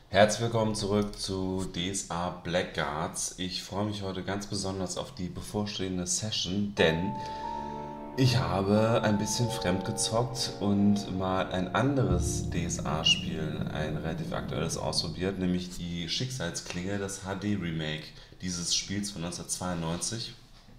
Herzlich willkommen zurück zu DSA Blackguards. Ich freue mich heute ganz besonders auf die bevorstehende Session, denn ich habe ein bisschen fremd gezockt und mal ein anderes DSA-Spiel, ein relativ aktuelles, ausprobiert, nämlich die Schicksalsklinge, das HD-Remake dieses Spiels von 1992.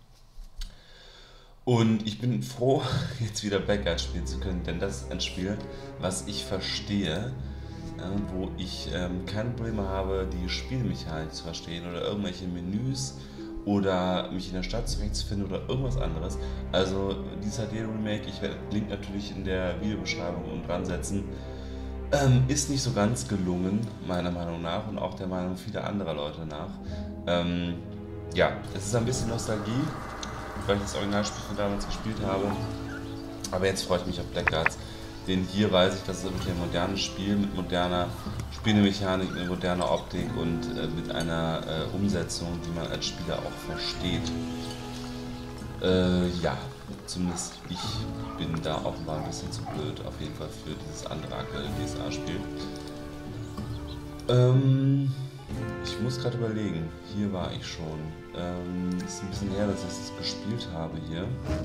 Und ich bin froh, jetzt wieder Blackguard spielen zu können, denn das ist ein Spiel, was ich verstehe, wo ich keine Probleme habe, die Spielmechanik zu verstehen oder irgendwelche Menüs oder mich in der Stadt zurechtzufinden oder irgendwas anderes. Also dieses HD-Remake, ich werde Link natürlich in der Videobeschreibung unten dran setzen, ist nicht so ganz gelungen, meiner Meinung nach und auch der Meinung vieler anderer Leute nach. Ja, es ist ein bisschen Nostalgie, weil ich das Originalspiel von damals gespielt habe. Aber jetzt freue ich mich auf Blackguards. Denn hier weiß ich, dass es wirklich ein modernes Spiel mit moderner Spielmechanik, mit moderner Optik und mit einer Umsetzung, die man als Spieler auch versteht. Ja, zumindest ich bin da offenbar ein bisschen zu blöd, auf jeden Fall für dieses andere aktuelle DSA-Spiel. Ich muss gerade überlegen, hier war ich schon. Ist ein bisschen her, dass ich es gespielt habe hier.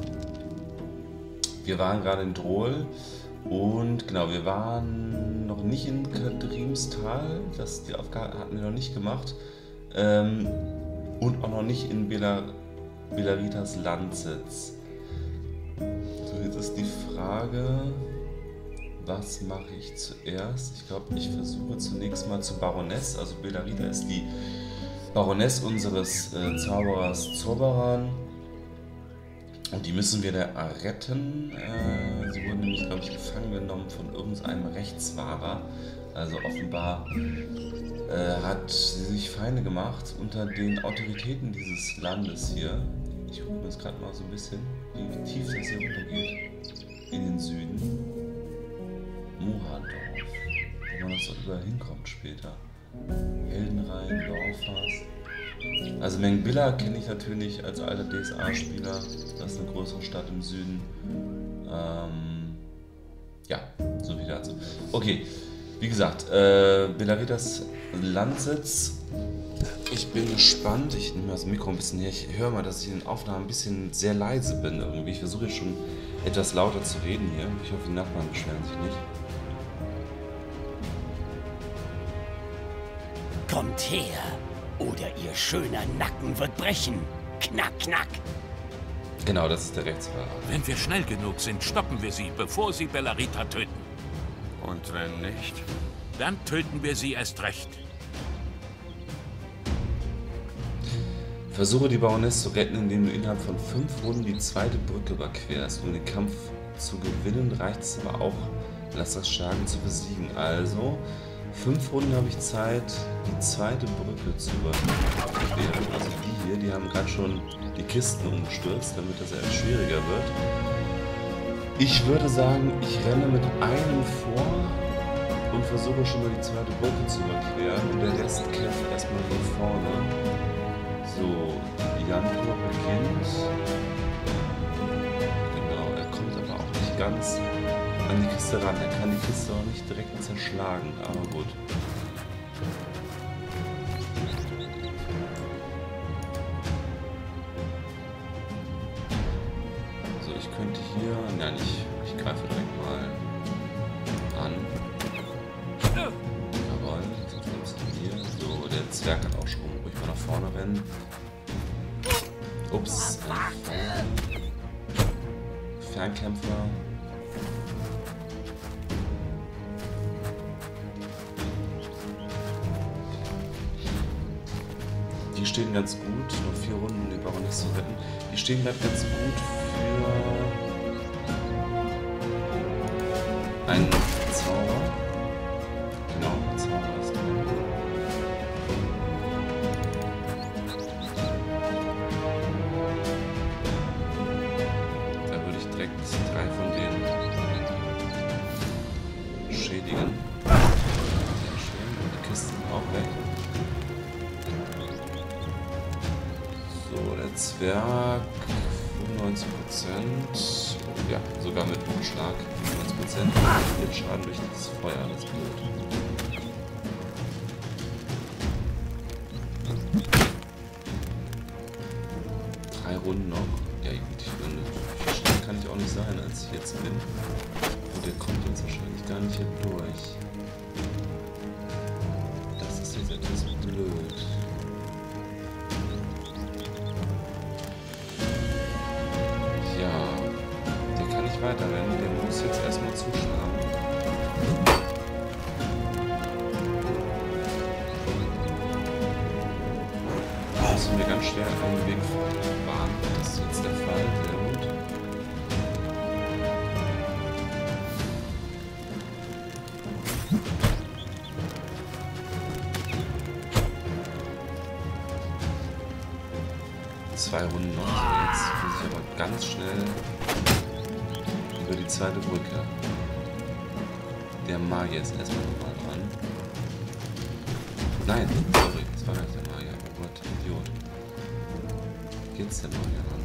Wir waren gerade in Drohl und genau, wir waren noch nicht in Kadrimstal, die Aufgabe hatten wir noch nicht gemacht. Und auch noch nicht in Belaritas Landsitz. So, jetzt ist die Frage, was mache ich zuerst? Ich glaube, ich versuche zunächst mal zu Baroness. Also Belarita ist die Baroness unseres Zauberers Zauberan. Und die müssen wir da retten. Sie wurden nämlich, glaube ich, gefangen genommen von irgendeinem Rechtswahrer. Also offenbar hat sie sich Feinde gemacht unter den Autoritäten dieses Landes hier. Ich gucke mir jetzt gerade mal so ein bisschen, wie tief das hier runtergeht. In den Süden. Mohadorf. Wo man das doch überall hinkommt später. Heldenrhein, Dorfhaus. Also Mengbilla kenne ich natürlich als alter DSA-Spieler. Das ist eine größere Stadt im Süden. Ja, so viel dazu. Okay, wie gesagt, Belaritas Landsitz. Ich bin gespannt. Ich nehme das Mikro ein bisschen her. Ich höre mal, dass ich in den Aufnahmen ein bisschen sehr leise bin irgendwie. Ich versuche jetzt schon etwas lauter zu reden hier. Ich hoffe, die Nachbarn beschweren sich nicht. Kommt her, oder ihr schöner Nacken wird brechen. Knack, knack. Genau, das ist der Rechtsfahrer. Wenn wir schnell genug sind, stoppen wir sie, bevor sie Bellarita töten. Und wenn nicht? Dann töten wir sie erst recht. Versuche die Baroness zu retten, indem du innerhalb von 5 Runden die zweite Brücke überquerst. Um den Kampf zu gewinnen, reicht es aber auch, Lassas Schaden zu besiegen. Also 5 Runden habe ich Zeit, die zweite Brücke zu überqueren. Also die hier, die haben gerade schon die Kisten umgestürzt, damit das etwas schwieriger wird. Ich würde sagen, ich renne mit einem vor und versuche schon mal die zweite Brücke zu überqueren und der Rest kämpft erstmal von vorne. So, Jantor beginnt. Genau, er kommt aber auch nicht ganz an die Kiste ran. Er kann die Kiste auch nicht direkt zerschlagen, aber gut. So, ich könnte hier... Nein, ich greife direkt mal an. Jawohl, jetzt ist es hier. So, der Zwerg kann auch schon ruhig mal nach vorne rennen. Ups. Fernkämpfer. Die stehen ganz gut, nur 4 Runden, die Baroness zu retten. Die stehen gerade ganz gut für einen Zauber. Genau, ein Zauber ist drin. Da würde ich direkt 3 von denen schädigen. Sehr schön, die Kisten sind auch weg. So, der Zwerg 95%. Ja, sogar mit Umschlag 95%. Jetzt Schaden durch das Feuer, das ist blöd. Runden noch. Ja gut, viel schneller kann ich auch nicht sein, als ich jetzt bin. Und der kommt jetzt wahrscheinlich gar nicht hier durch. Das ist jetzt etwas blöd. Ja, der kann nicht weiterrennen, der muss jetzt erstmal zuschlagen. Das ist mir ganz schwer einen Weg bahnen. Das ist jetzt der Fall. Sehr gut. Zwei Runden noch. Jetzt muss ich aber ganz schnell über die zweite Brücke. Der Magier ist erstmal nochmal dran. Nein, sorry, das war nicht der Magier. Oh Gott, Idiot. Geht's der Magier ran?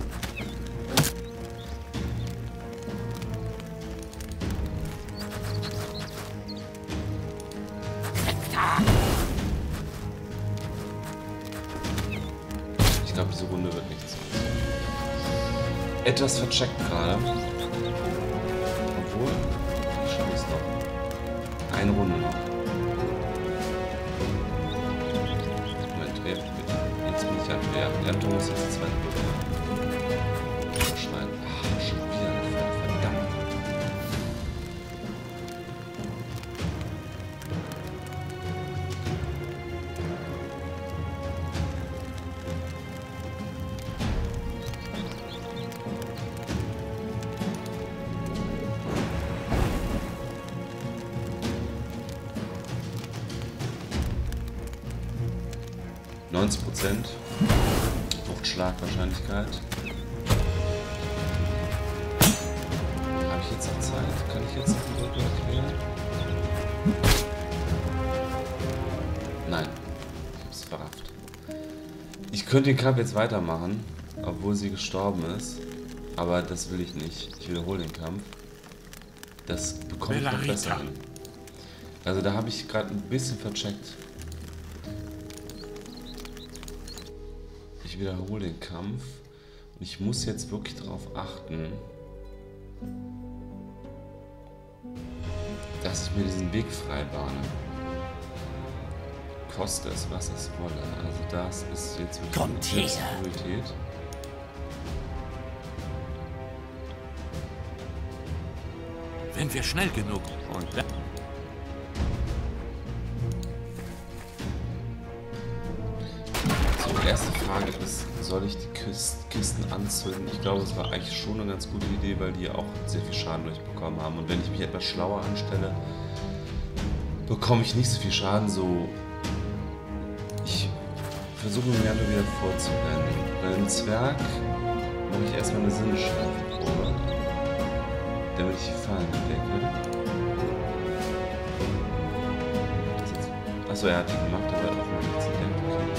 Ich glaube, diese Runde wird nichts. Etwas vercheckt gerade. Obwohl, ich schaffe es noch. Eine Runde noch. Moment, jetzt bin ich ja. Der muss jetzt die zweite Brücke schneiden. Ach, schon wieder eine Falle, verdammt. Wuchtschlagwahrscheinlichkeit. Habe ich jetzt noch Zeit? Kann ich jetzt noch die Brücke erklären? Nein, ich habe es verrafft. Ich könnte den Kampf jetzt weitermachen, obwohl sie gestorben ist. Aber das will ich nicht. Ich wiederhole den Kampf. Das bekomme ich doch besser hin. Also da habe ich gerade ein bisschen vercheckt. Ich wiederhole den Kampf und ich muss jetzt wirklich darauf achten, dass ich mir diesen Weg frei bahne. Koste es, was es wolle. Also das ist jetzt wirklich Kommt her. Priorität. Wenn wir schnell genug und dann... Die erste Frage ist, soll ich die Kisten anzünden? Ich glaube, es war eigentlich schon eine ganz gute Idee, weil die auch sehr viel Schaden durchbekommen haben. Und wenn ich mich etwas schlauer anstelle, bekomme ich nicht so viel Schaden. So, ich versuche mir gerne wieder vorzurennen. Bei einem Zwerg mache ich erstmal eine Sinnesschärfeprobe, damit ich die Fallen entdecke. Achso, er hat die gemacht, aber auch noch nichts entdeckt.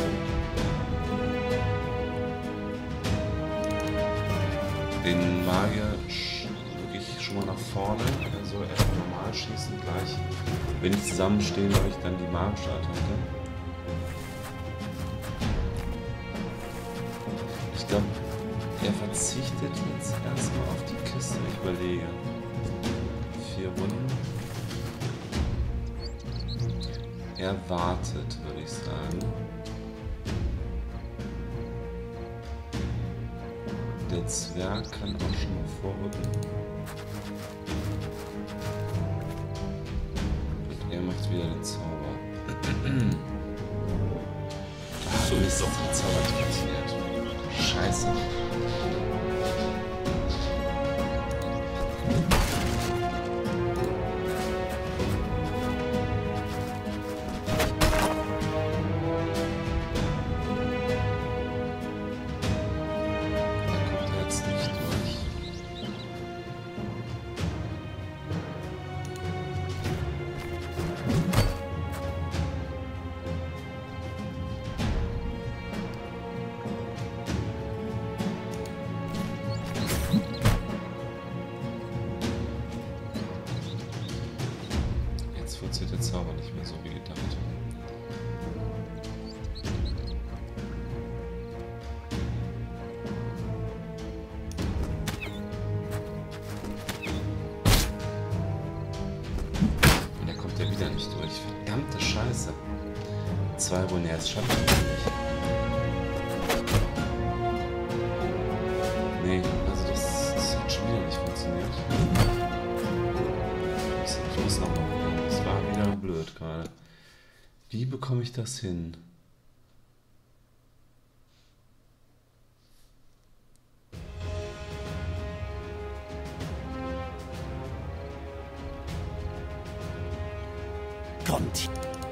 Den Magier wirklich schon mal nach vorne. Er soll erst normal schießen, gleich. Wenn die zusammenstehen, mache ich dann die magische Attacke. Ich glaube, er verzichtet jetzt erstmal auf die Kiste. Ich überlege. 4 Runden. Er wartet, würde ich sagen. Der Zwerg kann auch schon mal vorrücken. Und er macht wieder den Zauber. Ach, Mist, der Zauber hat funktioniert. Scheiße. scheiße. 2 Runden, jetzt schafft er nicht. Nee, also das hat schon wieder nicht funktioniert. Ich muss noch mal probieren. Das war wieder blöd gerade. Wie bekomme ich das hin? Kommt.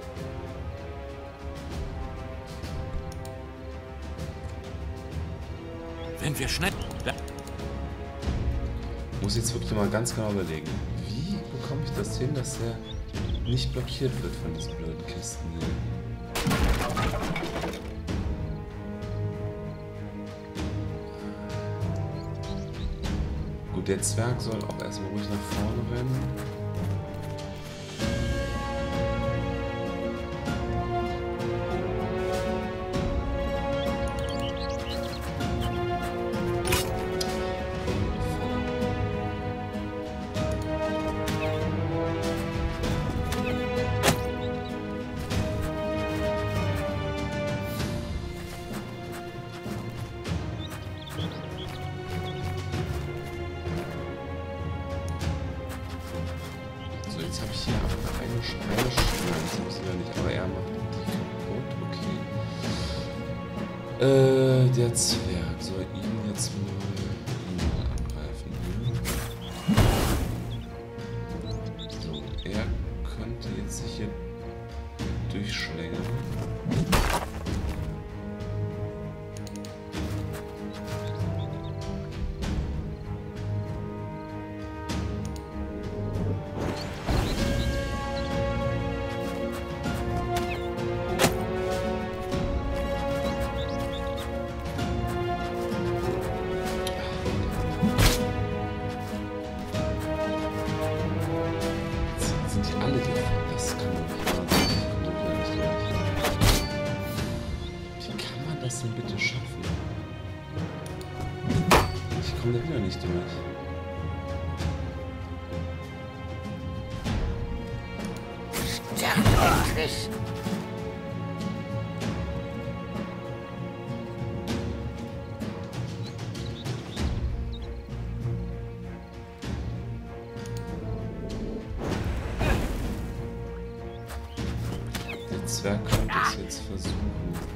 Wenn wir schnell... Muss jetzt wirklich mal ganz genau überlegen. Wie bekomme ich das hin, dass er nicht blockiert wird von diesen blöden Kisten hier? Gut, der Zwerg soll auch erstmal ruhig nach vorne rennen. Jetzt habe ich hier aber eine Schneide. Das muss ich ja nicht, aber er macht die kaputt. Okay. Der Zwerg soll ihn jetzt mal angreifen. So, er könnte jetzt sich hier durchschlängeln. Bitte schaffen. Ich komme da wieder nicht durch. Der Zwerg könnte es jetzt versuchen.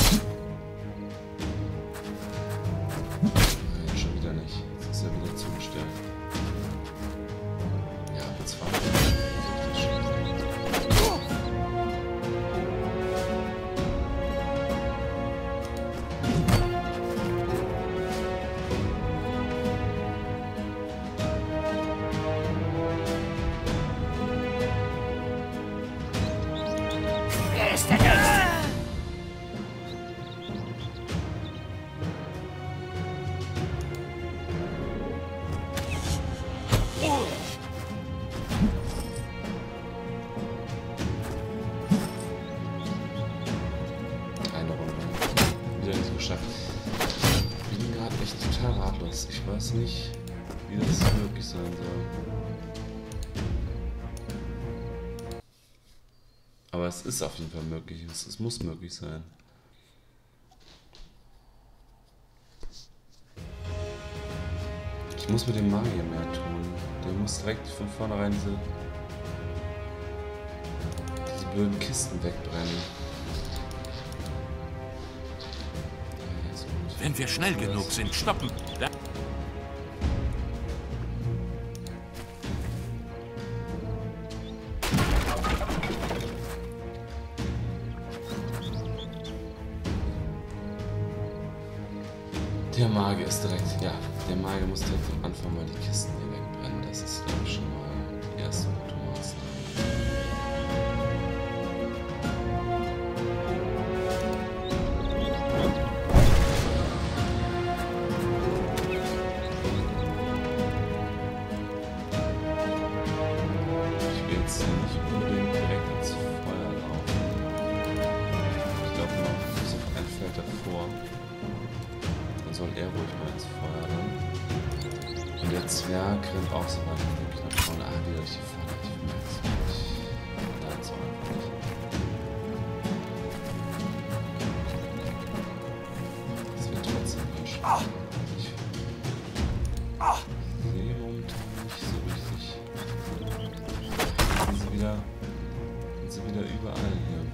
Ich weiß nicht, wie das möglich sein soll. Aber es ist auf jeden Fall möglich. Es muss möglich sein. Ich muss mit dem Magier mehr tun. Der muss direkt von vornherein diese blöden Kisten wegbrennen. Wenn wir schnell genug sind, stoppen. Der Magier ist direkt, ja, der Magier muss direkt am Anfang mal die Kisten hier wegbrennen. Das ist, glaube ich, schon mal die erste gute Maßnahme. Ich will jetzt nicht unbedingt direkt ins Feuer laufen. Ich glaube noch, so ein Feld davor. Soll er ruhig mal ins Feuer rennen. Und der Zwerg rennt auch so weit wie möglich nach vorne. Ah, wieder durch die Falle. Ich merke es nicht. Da ist auch einfach nicht. sehe momentan nicht so richtig. Sind sie wieder überall hier.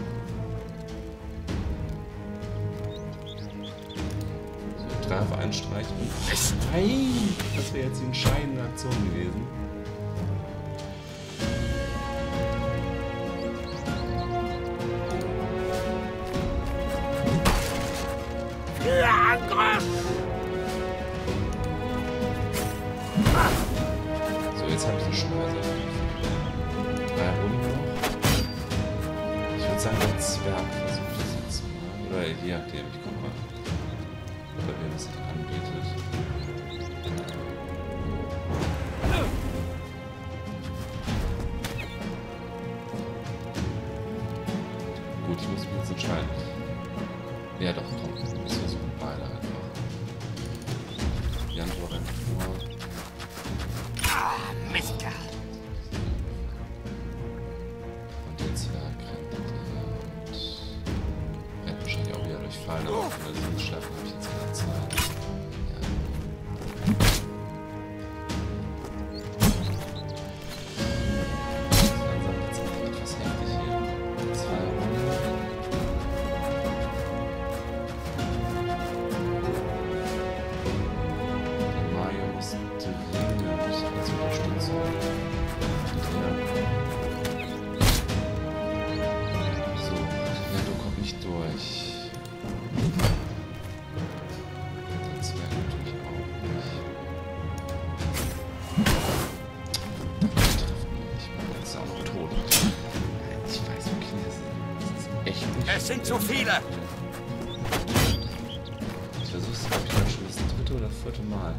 So, 3 auf einen Streich und... Nein! Das wäre jetzt die entscheidende Aktion gewesen. So, jetzt habe ich die Schneise. 3 Runden noch. Ich würde sagen, der Zwerg versucht das jetzt mal. Oder je nachdem, ich guck mal. Oder wem es sich anbietet. Gut, ich muss mich jetzt entscheiden. Ja doch, komm, wir versuchen beide einfach. Jan rennt vor. Mistkerl. Und der Zwerg rennt wahrscheinlich auch wieder durch Fallen, aber von der Sinnschärfe habe ich jetzt keine Zeit. Ja. Langsam wird es etwas heftig hier. 2 Runden. Der Mario muss dringend als Unterstützung hinterherkommen. So, Nendo kommt nicht durch. Der Zwerg natürlich auch nicht. Ich treffe ihn nicht mehr. Jetzt ist er auch noch tot. Ich weiß wirklich nicht, das ist echt nicht. Es sind zu viele! Ich versuche es, glaube ich, dann schon das 3. oder 4. Mal.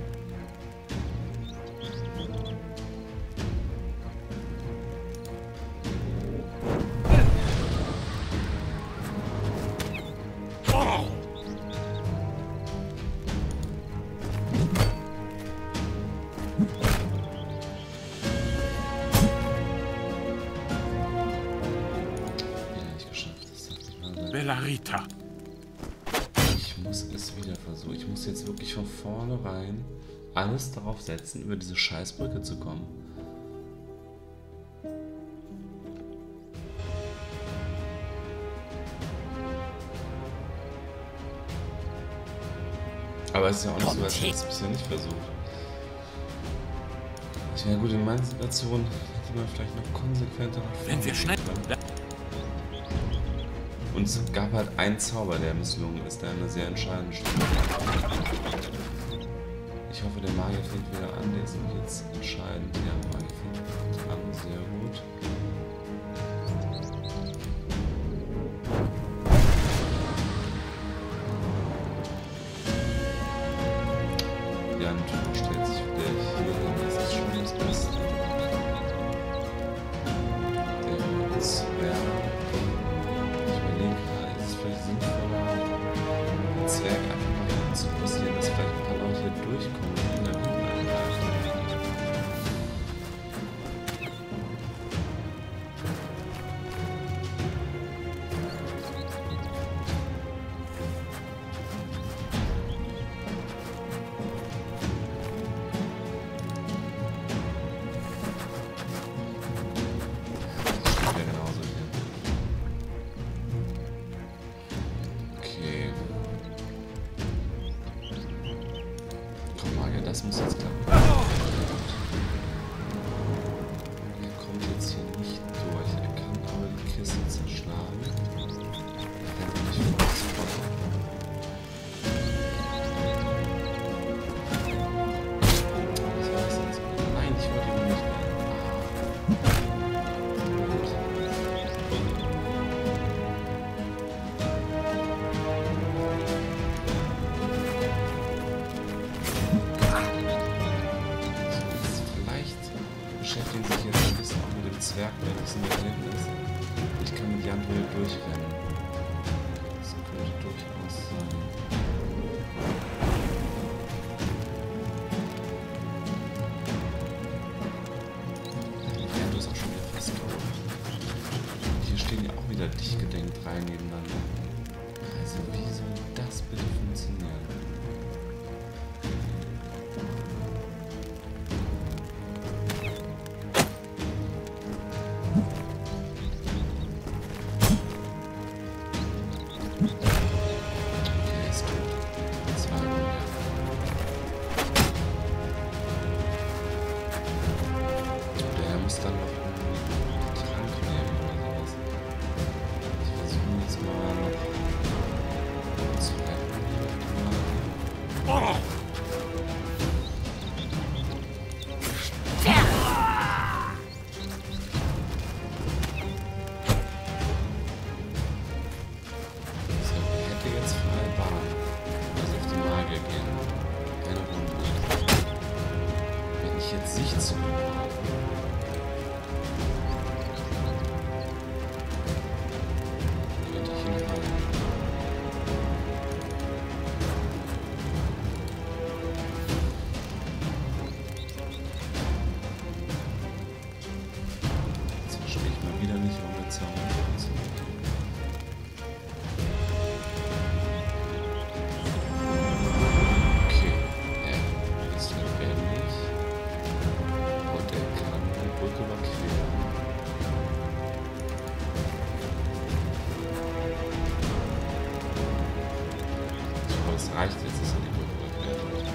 Wieder nicht geschafft. Das ist nicht wahr sein. Bellarita. Ich muss es wieder versuchen. Ich muss jetzt wirklich von vornherein alles darauf setzen, über diese Scheißbrücke zu kommen. Aber es ist ja auch nicht so, als hätte ich es bisher nicht versucht. Ich wäre gut, in meiner Situation hätte man vielleicht noch konsequenter nach vorne Wenn wir schnell... gehen können. Und es gab halt einen Zauber, der misslungen ist, der eine sehr entscheidende Stelle. Ich hoffe, der Magier fängt wieder an, der ist nämlich jetzt entscheidend. Ja, der Magier fängt an, sehr gut. Jan stellt sich wieder hier hin, das ist schon das Beste. Der Zwerg. Ich überlege gerade, ist es vielleicht sinnvoller, den Zwerg einfach mal hinten zu passieren, dass vielleicht ein paar Leute hier durchkommen und ihn dann hinten angreifen. Das muss jetzt klappen. Er kommt jetzt hier nicht durch. Er kann aber die Kiste zerschlagen. Er rennt nicht vor das Feuer. Was war das jetzt? Nein, ich wollte ihn nicht mehr. Beschäftigen sich jetzt ein bisschen auch mit dem Zwerg, der ein bisschen mehr hinten ist. Ich kann mit Jan wohl durchrennen. Das könnte durchaus sein. Jan ist auch schon wieder fast tot. Hier stehen ja auch wieder dicht gedängt 3 nebeneinander. Also wie soll das bitte funktionieren? Reicht jetzt, dass er die Brücke überquert.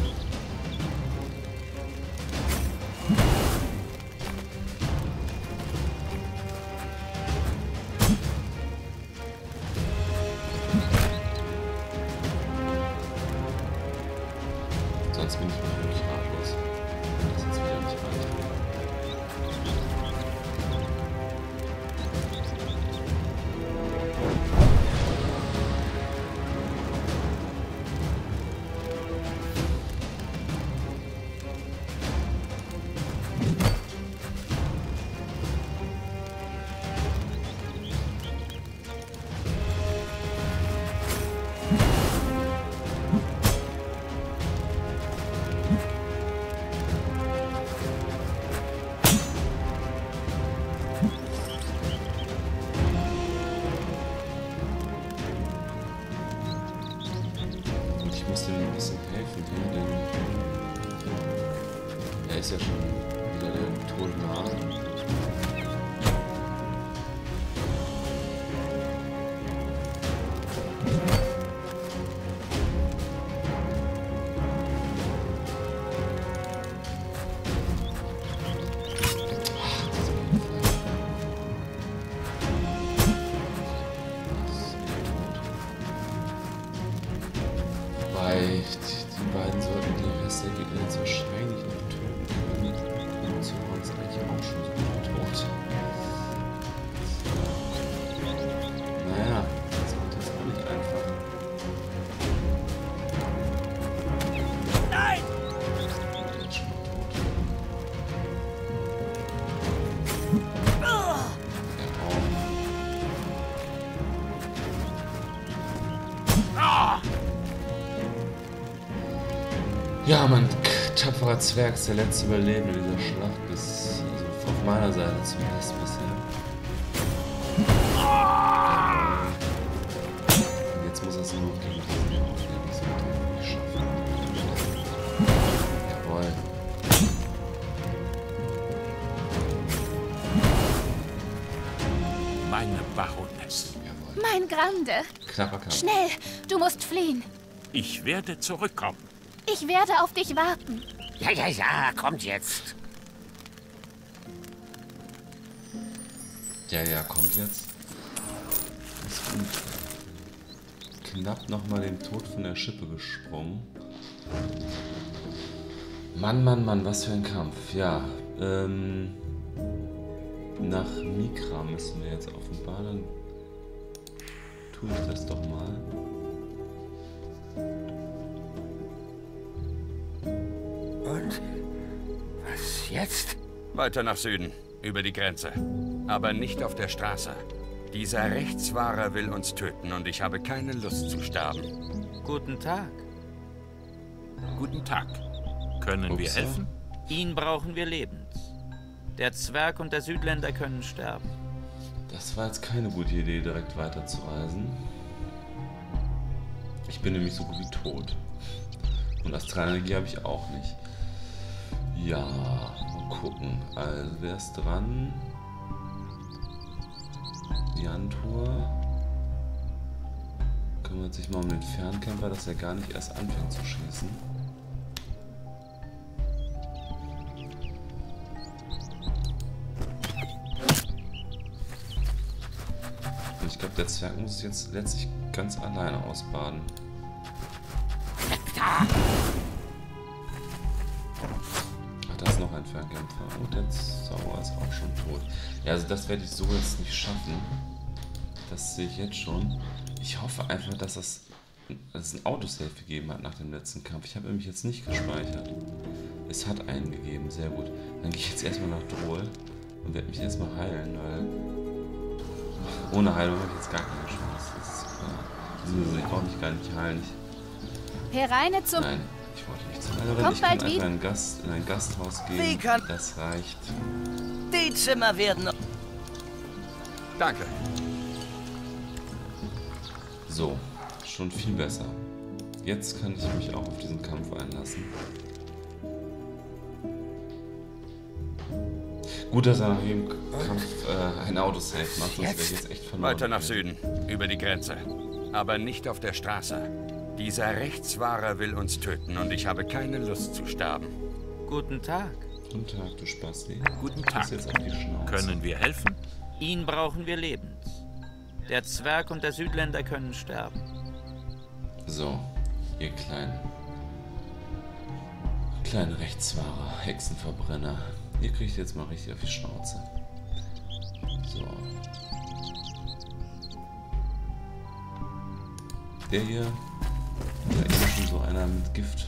Sonst bin ich wirklich ratlos. Das ist jetzt wieder nicht weiter. Ich muss dem ein bisschen helfen hier, denn er ist ja schon wieder der Tod nah. Die beiden sollten die Rest der Gegner jetzt wahrscheinlich noch töten können. Und so waren es eigentlich auch schon so gut tot. Naja, das wird jetzt auch nicht einfach. Nein! Der ist schon tot. Ja, mein tapferer Zwerg ist der letzte Überlebende dieser Schlacht, bis, also auf meiner Seite zumindest bisher. Und jetzt muss er es nur noch gegen diesen aufnehmen, das wird er nicht schaffen. Jawohl. Meine Baroness. Jawohl. Mein Grande. Knapper Kampf. Schnell, du musst fliehen. Ich werde zurückkommen. Ich werde auf dich warten. Ja, kommt jetzt. Ja, kommt jetzt. Das ist gut. Knapp nochmal dem Tod von der Schippe gesprungen. Mann, was für ein Kampf. Ja, nach Mikra müssen wir jetzt offenbar, dann tue ich das doch mal. Und? Was jetzt? Weiter nach Süden, über die Grenze. Aber nicht auf der Straße. Dieser Rechtswahrer will uns töten und ich habe keine Lust zu sterben. Guten Tag. Guten Tag. Können wir Upsa. helfen? Ihn brauchen wir lebend. Der Zwerg und der Südländer können sterben. Das war jetzt keine gute Idee, direkt weiterzureisen. Ich bin nämlich so gut wie tot. Und Astralenergie habe ich auch nicht. Ja, mal gucken. Also, wer ist dran? Jantur kümmert sich mal um den Fernkämpfer, dass er gar nicht erst anfängt zu schießen. Und ich glaube, der Zwerg muss es jetzt letztlich ganz alleine ausbaden. Ach, da ist noch ein Fernkämpfer. Und der Zauberer ist auch schon tot. Ja, also das werde ich so jetzt nicht schaffen. Das sehe ich jetzt schon. Ich hoffe einfach, dass es ein Autosave gegeben hat nach dem letzten Kampf. Ich habe nämlich jetzt nicht gespeichert. Es hat einen gegeben, sehr gut. Dann gehe ich jetzt erstmal nach Drohl und werde mich erstmal heilen, weil ohne Heilung habe ich jetzt gar keine Chance. Das ist klar. Also ich brauche mich gar nicht heilen. Hereine zum... Nein, ich wollte nicht zur Heilerin. Kommt Ich kann bald einfach wieder. in ein Gasthaus gehen. Wie kann- Das reicht. Die Zimmer werden... Danke. So, schon viel besser. Jetzt kann ich mich auch auf diesen Kampf einlassen. Gut, dass er nach jedem Kampf ein Autosave macht, sonst wäre ich jetzt echt verloren. Weiter nach Süden, über die Grenze. Aber nicht auf der Straße. Dieser Rechtswahrer will uns töten und ich habe keine Lust zu sterben. Guten Tag. Guten Tag, du Spasti. Guten Du Tag. bist jetzt auf die Schnauze. Können wir helfen? Ihn brauchen wir lebend. Der Zwerg und der Südländer können sterben. So, ihr kleinen Rechtswahrer, Hexenverbrenner. Ihr kriegt jetzt mal richtig auf die Schnauze. So. Der hier, da ist schon so einer mit Gift.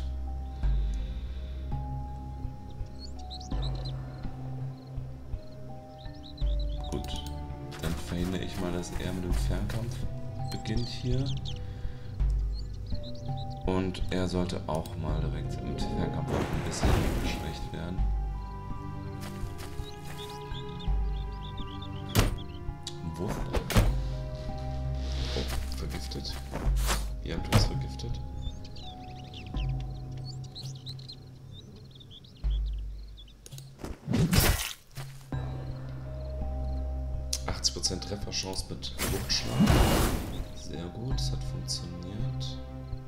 Gut, dann verhindere ich mal, dass er mit dem Fernkampf beginnt hier. Und er sollte auch mal direkt mit Fernkampf ein bisschen geschwächt werden. Wurf. Oh, vergiftet. Jantur ist vergiftet. Trefferchance mit Wuchtschlag. Sehr gut, es hat funktioniert.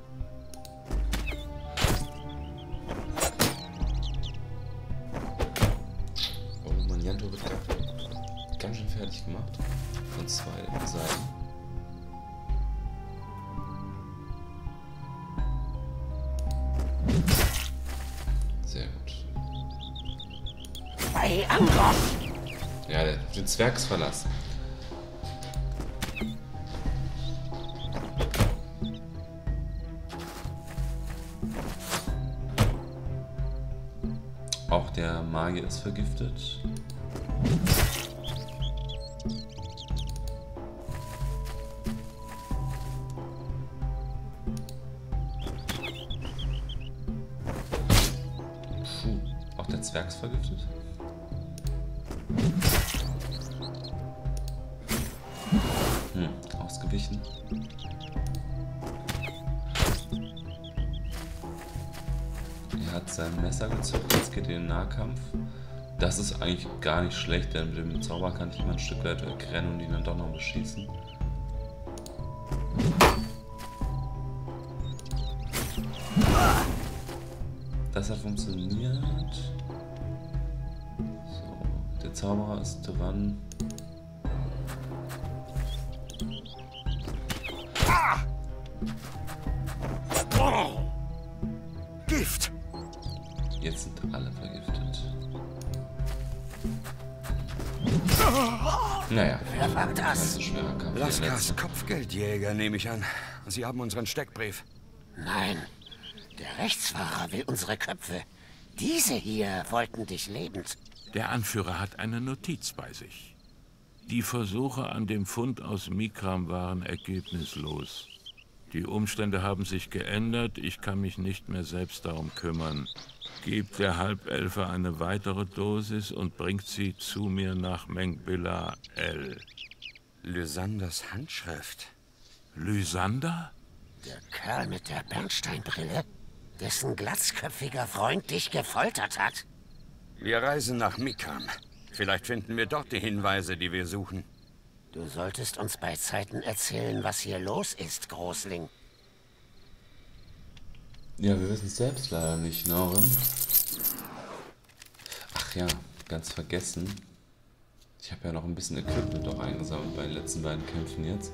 Oh Mann, Jantur wird ganz schön fertig gemacht. Von zwei Seiten. Sehr gut. Bei Angriff! Ja, den Zwerg ist verlassen. Auch der Magier ist vergiftet. Puh, auch der Zwerg ist vergiftet. Ausgewichen. Er hat sein Messer gezückt, jetzt geht er in den Nahkampf. Das ist eigentlich gar nicht schlecht, denn mit dem Zauber kann ich immer ein Stück weit wegrennen und ihn dann doch noch beschießen. Das hat funktioniert. So, der Zauberer ist dran. Gift! Jetzt sind alle vergiftet. Naja, Wer war das? kein so schwerer Kampf wie der Laskas letzte. Kopfgeldjäger, nehme ich an. Sie haben unseren Steckbrief. Nein, der Rechtsfahrer will unsere Köpfe. Diese hier wollten dich lebend. Der Anführer hat eine Notiz bei sich. Die Versuche an dem Fund aus Mikram waren ergebnislos. Die Umstände haben sich geändert, ich kann mich nicht mehr selbst darum kümmern. Gebt der Halbelfe eine weitere Dosis und bringt sie zu mir nach Mengbilla L. Lysanders Handschrift. Lysander? Der Kerl mit der Bernsteinbrille? dessen glatzköpfiger Freund dich gefoltert hat? Wir reisen nach Mikram. Vielleicht finden wir dort die Hinweise, die wir suchen. Du solltest uns bei Zeiten erzählen, was hier los ist, Großling. Ja, wir wissen es selbst leider nicht, Naurim. Ach ja, ganz vergessen. Ich habe ja noch ein bisschen Equipment doch eingesammelt bei den letzten beiden Kämpfen jetzt.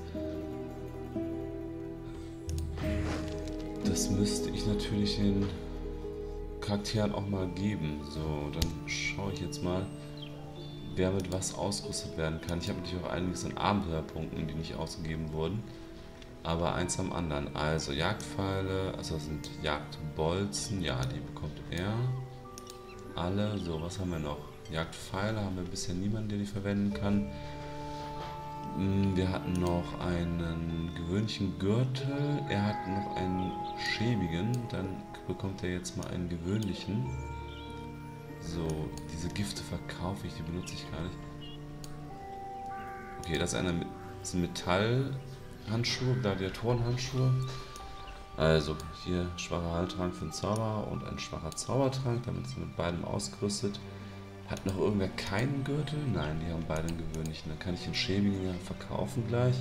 Das müsste ich natürlich den Charakteren auch mal geben. So, dann schaue ich jetzt mal, wer mit was ausgerüstet werden kann. Ich habe natürlich auch einiges an Abenteuerpunkten, die nicht ausgegeben wurden. Aber eins am anderen. Also Jagdpfeile, also das sind Jagdbolzen, ja, die bekommt er. Alle, so, was haben wir noch? Jagdpfeile haben wir bisher niemanden, der die verwenden kann. Wir hatten noch einen gewöhnlichen Gürtel. Er hat noch einen schäbigen. Dann bekommt er jetzt mal einen gewöhnlichen. So, diese Gifte verkaufe ich, die benutze ich gar nicht. Okay, das sind Metallhandschuhe, Gladiatorenhandschuhe. Also, hier schwacher Heiltrank für den Zauber und ein schwacher Zaubertrank. Damit sind wir mit beidem ausgerüstet. Hat noch irgendwer keinen Gürtel? Nein, die haben beide einen gewöhnlichen. Dann kann ich den schäbigen ja verkaufen gleich.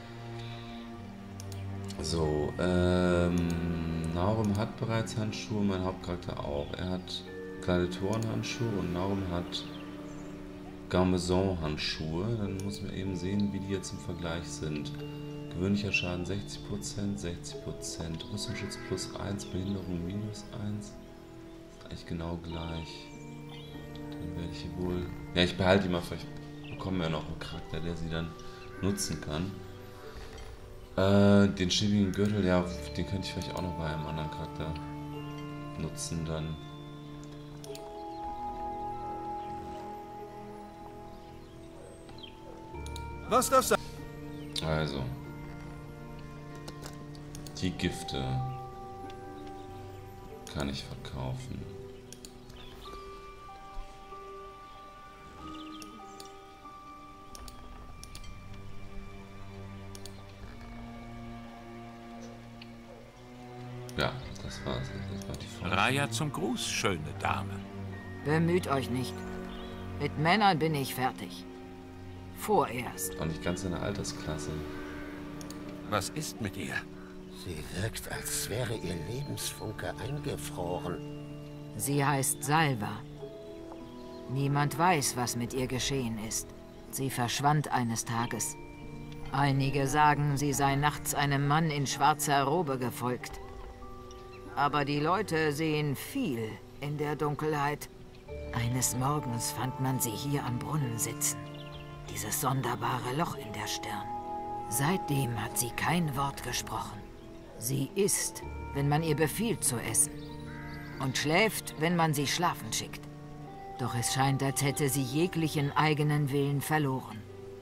So, Naurim hat bereits Handschuhe, mein Hauptcharakter auch. Er hat Gladiatorenhandschuhe und Naurim hat Garmeson-Handschuhe. Dann muss man eben sehen, wie die jetzt im Vergleich sind. Gewöhnlicher Schaden 60%, 60%, Rüstungsschutz plus 1, Behinderung minus 1. Ist eigentlich genau gleich. Dann werde ich hier wohl... Ja, ich behalte die mal, vielleicht bekommen wir ja noch einen Charakter, der sie dann nutzen kann. Den schäbigen Gürtel, ja, den könnte ich vielleicht auch noch bei einem anderen Charakter nutzen dann. Was das sein? Also. Die Gifte kann ich verkaufen. Ja, das war's. Das war die Frage. Raya zum Gruß, schöne Dame. Bemüht euch nicht. Mit Männern bin ich fertig. Vorerst. Auch nicht ganz in der Altersklasse. Was ist mit ihr? Sie wirkt, als wäre ihr Lebensfunke eingefroren. Sie heißt Salva. Niemand weiß, was mit ihr geschehen ist. Sie verschwand eines Tages. Einige sagen, sie sei nachts einem Mann in schwarzer Robe gefolgt. Aber die Leute sehen viel in der Dunkelheit. Eines Morgens fand man sie hier am Brunnen sitzen. Dieses sonderbare Loch in der Stirn. Seitdem hat sie kein Wort gesprochen. Sie isst, wenn man ihr befiehlt zu essen. Und schläft, wenn man sie schlafen schickt. Doch es scheint, als hätte sie jeglichen eigenen Willen verloren.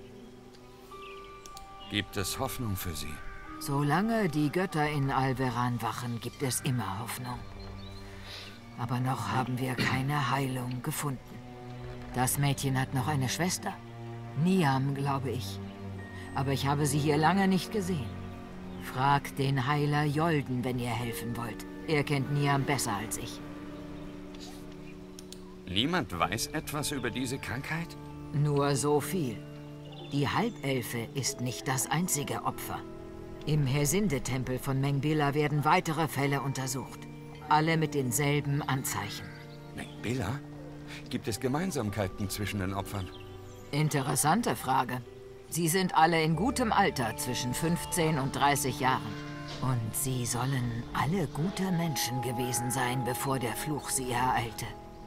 Gibt es Hoffnung für sie? Solange die Götter in Alveran wachen, gibt es immer Hoffnung. Aber noch haben wir keine Heilung gefunden. Das Mädchen hat noch eine Schwester. Niam, glaube ich. Aber ich habe sie hier lange nicht gesehen. Fragt den Heiler Jolden, wenn ihr helfen wollt. Er kennt Niam besser als ich. Niemand weiß etwas über diese Krankheit? Nur so viel. Die Halbelfe ist nicht das einzige Opfer. Im Hesinde-Tempel von Mengbilla werden weitere Fälle untersucht. Alle mit denselben Anzeichen. Mengbilla? Gibt es Gemeinsamkeiten zwischen den Opfern? Interessante Frage. Sie sind alle in gutem Alter, zwischen 15 und 30 Jahren. Und sie sollen alle gute Menschen gewesen sein, bevor der Fluch sie ereilte.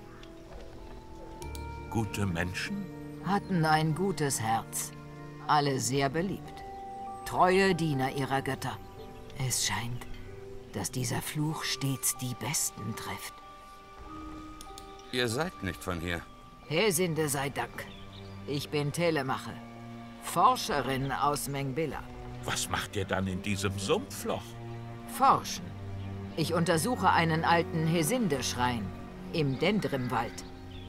Gute Menschen? Hatten ein gutes Herz. Alle sehr beliebt. Treue Diener ihrer Götter. Es scheint, dass dieser Fluch stets die Besten trifft. Ihr seid nicht von hier. Hesinde sei Dank. Ich bin Telemache. Forscherin aus Mengbilla. Was macht ihr dann in diesem Sumpfloch? Forschen. Ich untersuche einen alten Hesinde-Schrein im Dendrimwald.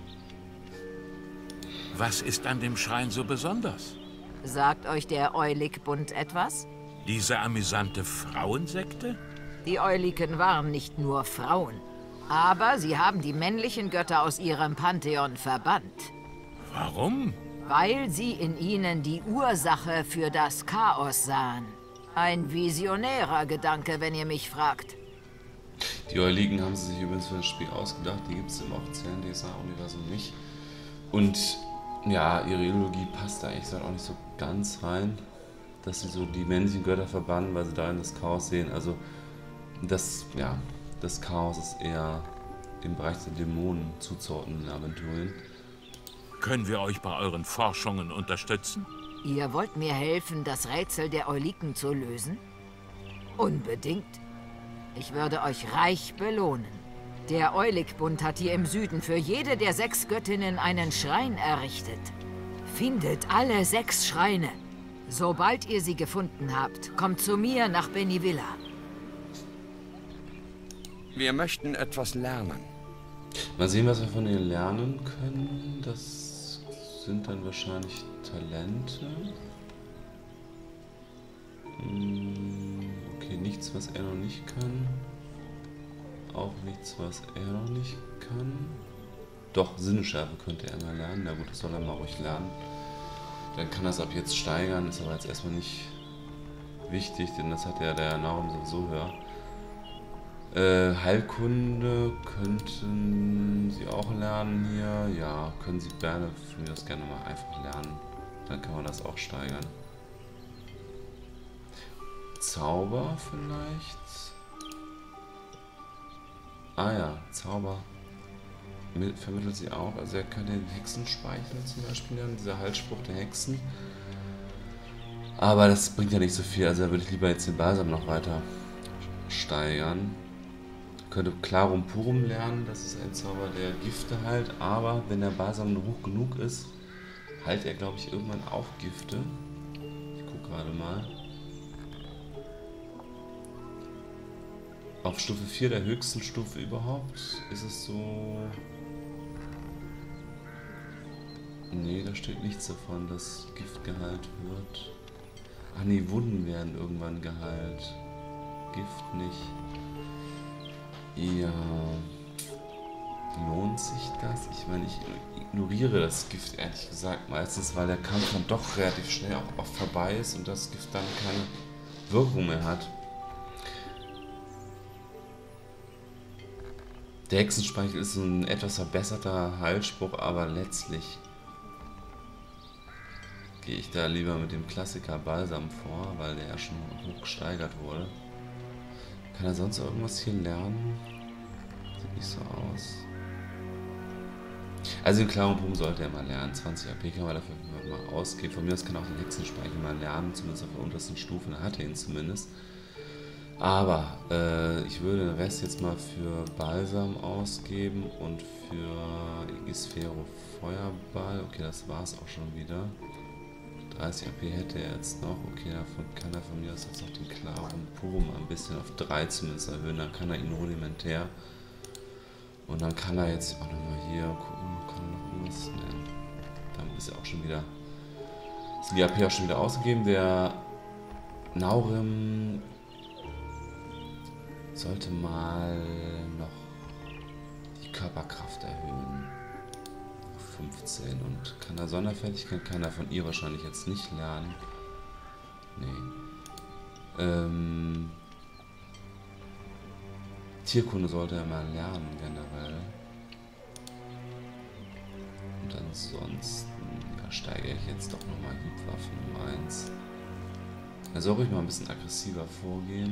Was ist an dem Schrein so besonders? Sagt euch der Eulig-Bund etwas? Diese amüsante Frauensekte? Die Euliken waren nicht nur Frauen, aber sie haben die männlichen Götter aus ihrem Pantheon verbannt. Warum? Weil sie in ihnen die Ursache für das Chaos sahen. Ein visionärer Gedanke, wenn ihr mich fragt. Die Euliken haben sie sich übrigens für das Spiel ausgedacht. Die gibt es im offiziellen DSA-Universum nicht. Und ja, ihre Ideologie passt da eigentlich auch nicht so ganz rein. Dass sie so die männlichen Götter verbannen, weil sie darin das Chaos sehen. Also das Chaos ist eher im Bereich der Dämonen zuzuordnen in Aventurien. Können wir euch bei euren Forschungen unterstützen? Ihr wollt mir helfen, das Rätsel der Euliken zu lösen? Unbedingt. Ich würde euch reich belohnen. Der Eulikbund hat hier im Süden für jede der 6 Göttinnen einen Schrein errichtet. Findet alle 6 Schreine. Sobald ihr sie gefunden habt, kommt zu mir nach Benivilla. Wir möchten etwas lernen. Mal sehen, was wir von ihr lernen können. Das sind dann wahrscheinlich Talente. Okay, nichts, was er noch nicht kann. Auch nichts, was er noch nicht kann. Doch, Sinneschärfe könnte er mal lernen. Na gut, das soll er mal ruhig lernen. Dann kann er es ab jetzt steigern. Ist aber jetzt erstmal nicht wichtig, denn das hat ja der Nahrung sowieso höher. Heilkunde könnten Sie auch lernen hier. Ja, können Sie gerne von mir das gerne mal einfach lernen. Dann kann man das auch steigern. Zauber vielleicht? Ah ja, Zauber vermittelt sie auch. Also er kann den Hexenspeichel zum Beispiel lernen, dieser Heilspruch der Hexen. Aber das bringt ja nicht so viel, also da würde ich lieber jetzt den Balsam noch weiter steigern. Könnte Clarum Purum lernen, das ist ein Zauber, der Gifte heilt, aber wenn der Balsam hoch genug ist, heilt er, glaube ich, irgendwann auch Gifte. Ich gucke gerade mal. Auf Stufe 4, der höchsten Stufe überhaupt, ist es so... Nee, da steht nichts davon, dass Gift geheilt wird. Ach nee, Wunden werden irgendwann geheilt. Gift nicht. Ja... Lohnt sich das? Ich meine, ich ignoriere das Gift ehrlich gesagt meistens, weil der Kampf dann doch relativ schnell auch oft vorbei ist und das Gift dann keine Wirkung mehr hat. Der Hexenspeichel ist ein etwas verbesserter Heilspruch, aber letztlich gehe ich da lieber mit dem Klassiker Balsam vor, weil der ja schon hoch gesteigert wurde. Kann er sonst irgendwas hier lernen? Sieht nicht so aus. Also den Clarum Purum sollte er mal lernen. 20 AP kann man dafür mal ausgeben. Von mir aus kann er auch den Hexenspeichel mal lernen, zumindest auf der untersten Stufe. Da hat er ihn zumindest. Aber ich würde den Rest jetzt mal für Balsam ausgeben und für Igisphero Feuerball. Okay, das war es auch schon wieder. 30 AP hätte er jetzt noch. Okay, davon kann er von mir aus jetzt noch den Clarum Purum ein bisschen auf 3 zumindest erhöhen. Dann kann er ihn rudimentär. Und dann kann er jetzt auch nochmal hier gucken, kann er noch irgendwas nennen. Dann ist er auch schon wieder. Ist die AP auch schon wieder ausgegeben. Der Naurim sollte mal noch die Körperkraft erhöhen. Auf 15. Und kann er Sonderfertigkeit, kann er von ihr wahrscheinlich jetzt nicht lernen. Nee. Tierkunde sollte er mal lernen, generell. Und ansonsten ja, steigere ich jetzt doch nochmal Hiebwaffen um 1. Da soll ich mal ein bisschen aggressiver vorgehen.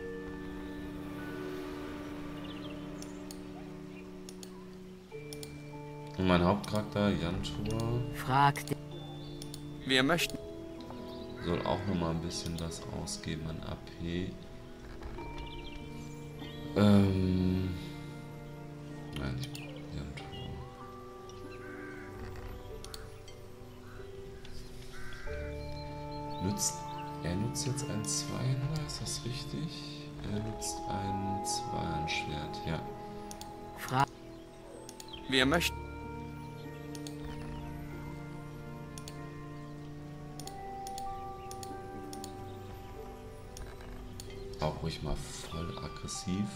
Und mein Hauptcharakter, Jantur, Fragt. Wir möchten... soll auch nochmal ein bisschen was ausgeben an AP. Nein, nicht Jantur. Er nutzt jetzt ein Zweihänder, ist das richtig? Er nutzt ein Zweihandschwert, ja. Fragt. Wir möchten... auch ruhig mal voll aggressiv.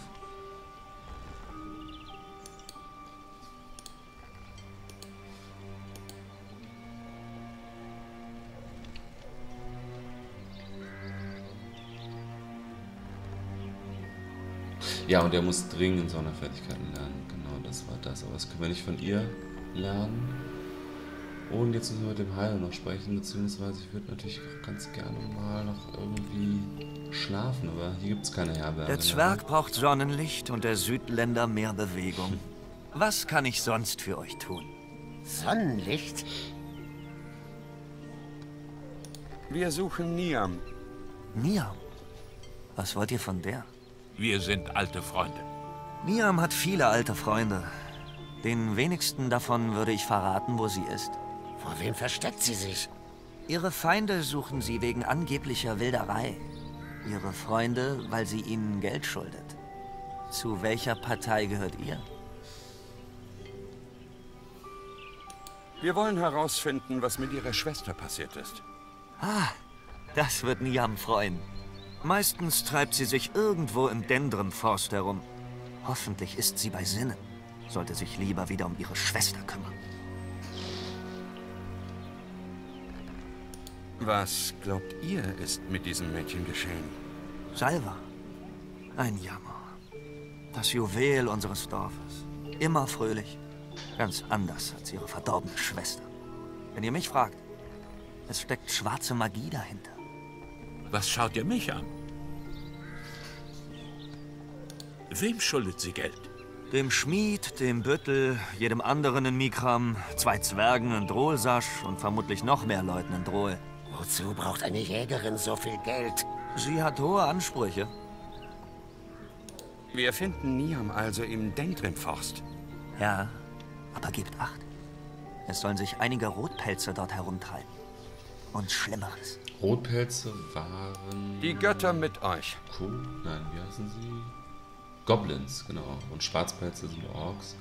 Ja, und er muss dringend Sonderfertigkeiten lernen. Genau, das war das. Aber das können wir nicht von ihr lernen. Und jetzt müssen wir mit dem Heiler noch sprechen, beziehungsweise ich würde natürlich auch ganz gerne mal noch irgendwie schlafen, aber hier gibt es keine Herberge. Der Zwerg braucht Sonnenlicht und der Südländer mehr Bewegung. Was kann ich sonst für euch tun? Sonnenlicht? Wir suchen Niam. Niam? Was wollt ihr von der? Wir sind alte Freunde. Niam hat viele alte Freunde. Den wenigsten davon würde ich verraten, wo sie ist. Vor wem versteckt sie sich? Ihre Feinde suchen sie wegen angeblicher Wilderei. Ihre Freunde, weil sie ihnen Geld schuldet. Zu welcher Partei gehört ihr? Wir wollen herausfinden, was mit ihrer Schwester passiert ist. Ah, das wird Niam freuen. Meistens treibt sie sich irgendwo im Dendrenforst herum. Hoffentlich ist sie bei Sinnen. Sollte sich lieber wieder um ihre Schwester kümmern. Was glaubt ihr, ist mit diesem Mädchen geschehen? Salva. Ein Jammer. Das Juwel unseres Dorfes. Immer fröhlich. Ganz anders als ihre verdorbene Schwester. Wenn ihr mich fragt, es steckt schwarze Magie dahinter. Was schaut ihr mich an? Wem schuldet sie Geld? Dem Schmied, dem Büttel, jedem anderen in Mikram, 2 Zwergen in Drolsasch und vermutlich noch mehr Leuten in Drol. Wozu braucht eine Jägerin so viel Geld? Sie hat hohe Ansprüche. Wir finden Niam also im Dendrenforst. Ja, aber gebt Acht. Es sollen sich einige Rotpelze dort herumtreiben. Und Schlimmeres. Rotpelze waren... Die Götter mit euch. Cool. Nein, wie heißen sie? Goblins, genau. Und Schwarzpelze sind Orks.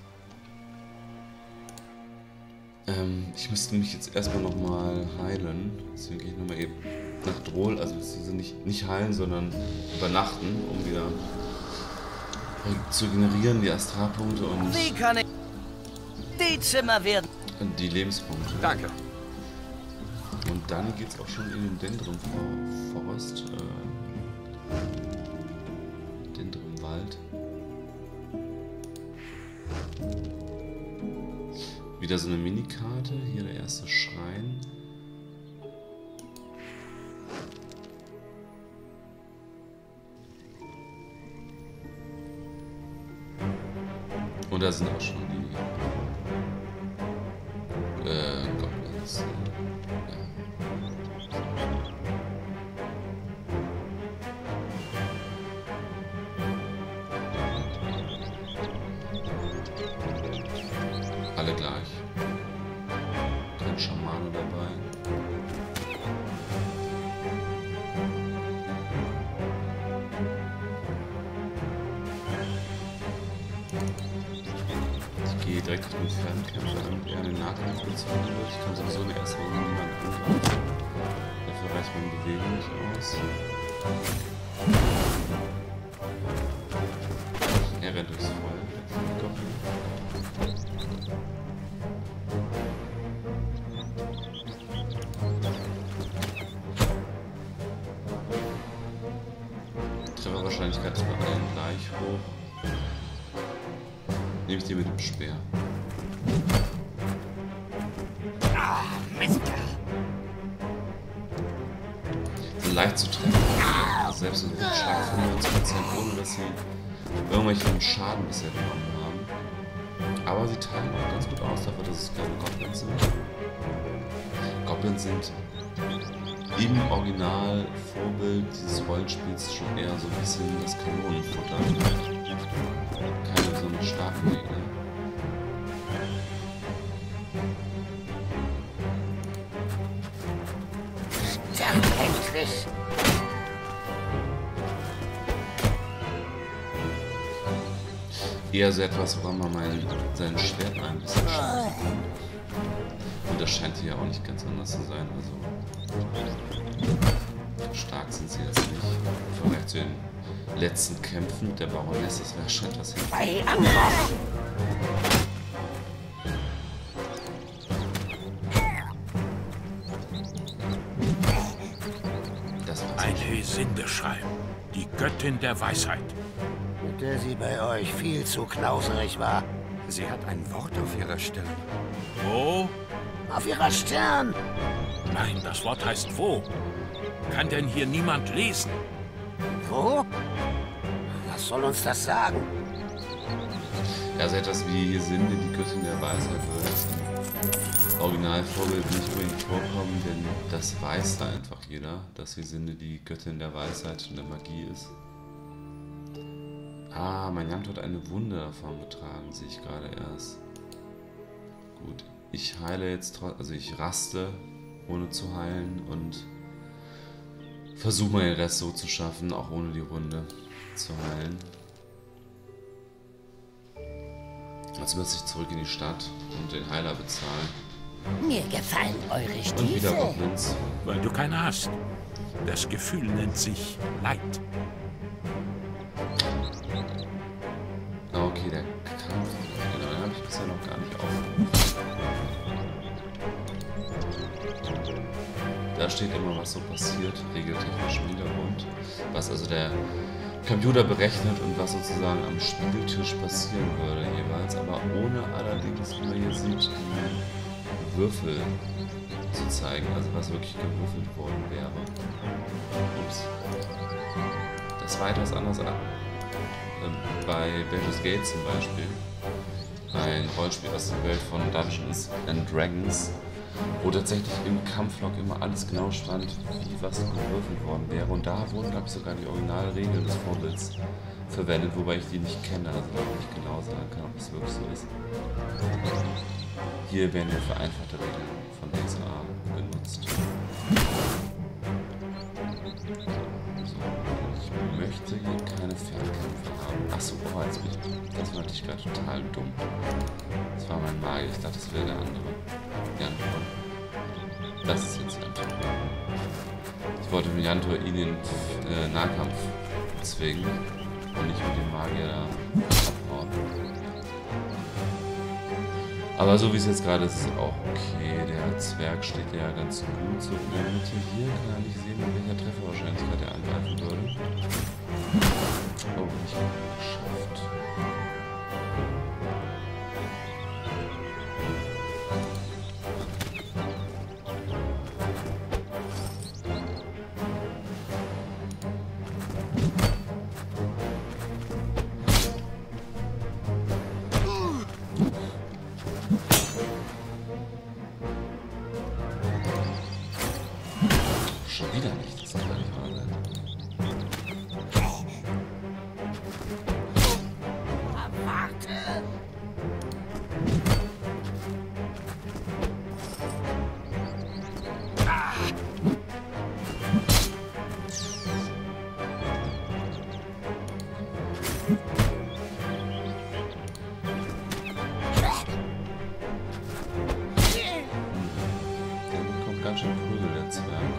Ich müsste mich jetzt erstmal nochmal heilen. Deswegen gehe ich nochmal eben nach Drol. Also nicht heilen, sondern übernachten, um wieder zu generieren, die Astralpunkte und Wie kann ich... Die Zimmer werden... die Lebenspunkte. Danke. Und dann geht's auch schon in den Dendrenforst. Dendrenwald. Wieder so eine Minikarte. Hier der erste Schrein. Und da sind auch schon die Goblins. Alle gleich. Kein Schamane dabei. Ich gehe direkt auf den Fernkämpfer, damit er einen Nahkampf bezahlen wird. Ich kann sowieso in der ersten Runde niemanden angreifen. Dafür reicht meine Bewegung nicht aus. Er rennt durchs Feuer. Trefferwahrscheinlichkeit ist bei allen gleich hoch. Nehme ich dir mit dem Speer. Ah, Mist. So leicht zu treffen. Also selbst in diesem Schlag 95%, ohne dass sie irgendwelchen Schaden bisher genommen haben. Aber sie teilen auch ganz gut aus dafür, dass es keine Goblins sind. Goblins sind im Original-Vorbild dieses Rollenspiels schon eher so ein bisschen das Kanonenfutter. Keine so eine starken Gegner. Sterb endlich! Eher so etwas, woran man mal sein Schwert ein bisschen schärfen kann. Und das scheint hier auch nicht ganz anders zu sein. Also stark sind sie jetzt nicht. Im Vergleich zu den letzten Kämpfen mit der Baroness. Das wäre schon etwas hin. Bei Angriff! Ein Hesindeschrein, die Göttin der Weisheit. Mit der sie bei euch viel zu knauserig war. Sie hat ein Wort auf ihrer Stirn. Wo? Auf ihrer Stirn! Nein, das Wort heißt wo. Kann denn hier niemand lesen? Wo? Was soll uns das sagen? Ja, so etwas wie Hesinde, die Göttin der Weisheit, würde im Originalvorbild nicht unbedingt vorkommen, denn das weiß da einfach jeder, dass Hesinde die Göttin der Weisheit und der Magie ist. Ah, mein Janto hat eine Wunde davon getragen, sehe ich gerade erst. Gut, ich heile jetzt, also ich raste, ohne zu heilen und versuche mal den Rest so zu schaffen, auch ohne die Wunde zu heilen. Jetzt muss ich zurück in die Stadt und den Heiler bezahlen. Mir gefallen eure Und wieder Stiefel. Goblins. Weil du keine hast. Das Gefühl nennt sich Leid. Ah, okay, der Kampf. Genau, den habe ich bisher noch gar nicht aufgerufen. Da steht immer, was so passiert, regeltechnisch im Hintergrund. Was also der Computer berechnet und was sozusagen am Spieltisch passieren würde jeweils, aber ohne allerdings, wie man hier sieht, die Würfel zu zeigen, also was wirklich gewürfelt worden wäre. Ups. Das war etwas anders bei Baldur's Gate zum Beispiel. Ein Rollenspiel aus der Welt von Dungeons and Dragons, wo tatsächlich im Kampflog immer alles genau stand, wie was gewürfelt worden wäre. Und da wurden, glaube ich, sogar die Originalregeln des Vorbilds verwendet, wobei ich die nicht kenne, also nicht genau sagen kann, ob es wirklich so ist. Hier werden ja vereinfachte Regeln von DSA genutzt. So, ich möchte hier keine Fernkämpfe haben. Achso, oh, jetzt bin ich. Das war natürlich gerade total dumm. Das war mein Magier, ich dachte, das wäre der andere. Jantor. Das ist jetzt Jantor. Ich wollte mit Jantor ihn in den Nahkampf zwingen und nicht mit dem Magier da abhauen. Aber so wie es jetzt gerade ist, ist es auch okay. Der Zwerg steht ja ganz gut so in der Mitte hier. Kann er nicht sehen, mit welcher Trefferwahrscheinlichkeit er angreifen würde. Oh, nicht geschafft. Schon wieder nicht, das kann nicht wahr sein. Warte! Der bekommt ganz schön Prügel, der Zwerg.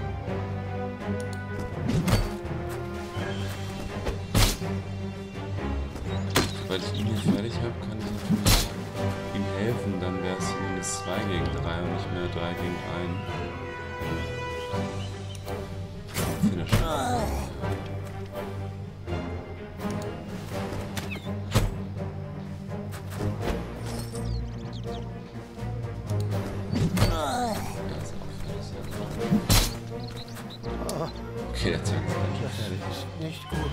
Sobald ich ihn hier fertig habe, kann ich natürlich ihm helfen. Dann wäre es zumindest 2 gegen 3 und nicht mehr 3 gegen 1. Finish. Okay, der Zwerg ist ganz schön fertig. Nicht gut.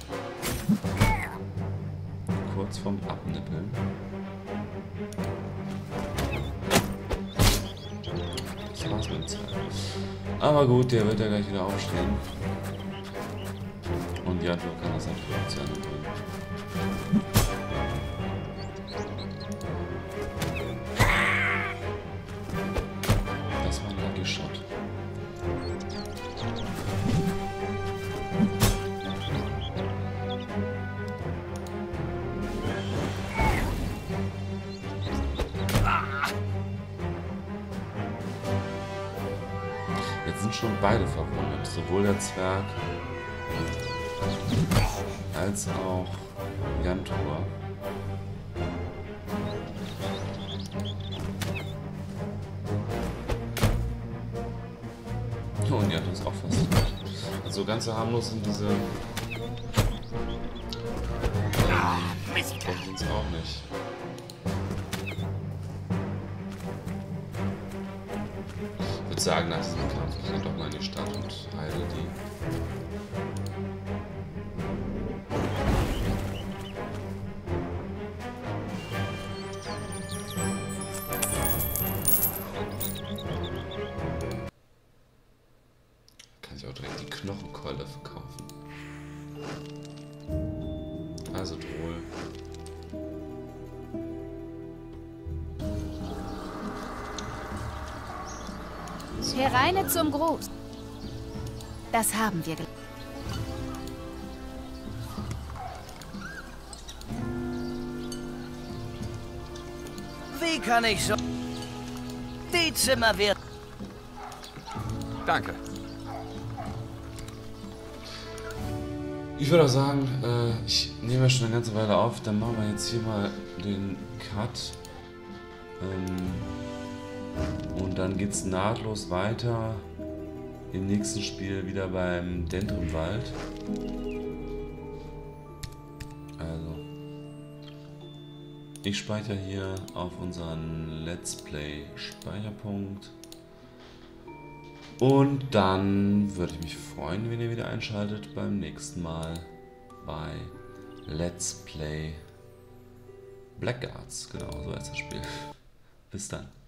Kurz vorm Abnippeln. Das war's mit dem Zwerg. Aber gut, der wird ja gleich wieder aufstehen. Und Jantor kann das natürlich auch zu Ende bringen. Das war ein Lucky Shot. Jetzt sind schon beide verwundet, sowohl der Zwerg als auch Jantor. Oh, und Jantor ist auch fast tot. Also ganz so harmlos sind diese sind es auch nicht. Ich würde sagen, nach diesem Kampf ich dann doch mal in die Stadt und heile die. Kann ich auch direkt die Knochenkeule verkaufen. Also Drohl. Hereine zum Gruß. Das haben wir. Wie kann ich so... Die Zimmer werden... Danke. Ich würde auch sagen, ich nehme ja schon eine ganze Weile auf, dann machen wir jetzt hier mal den Cut. Und dann geht's nahtlos weiter im nächsten Spiel wieder beim Dendrimwald. Also, ich speichere hier auf unseren Let's Play Speicherpunkt. Und dann würde ich mich freuen, wenn ihr wieder einschaltet beim nächsten Mal bei Let's Play Blackguards. Genau, so heißt das Spiel. Bis dann.